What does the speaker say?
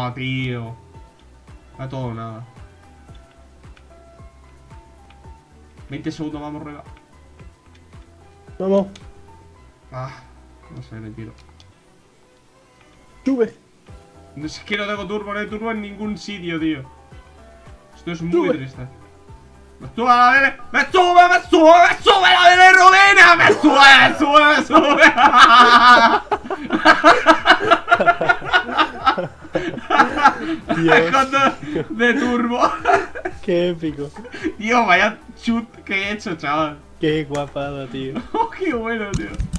No, tío. A todo o nada. 20 segundos, vamos, rueda. Vamos. No sé, me tiro. Sube. No es que no tengo turbo, no hay turbo en ningún sitio, tío. Esto es muy triste. ¡Me sube la Belén! ¡Me sube la Belén Rubina! ¡Me sube! Dios. De turbo. Qué épico. Tío, vaya chut que he hecho, chaval. Qué guapada, tío. Oh, qué bueno, tío.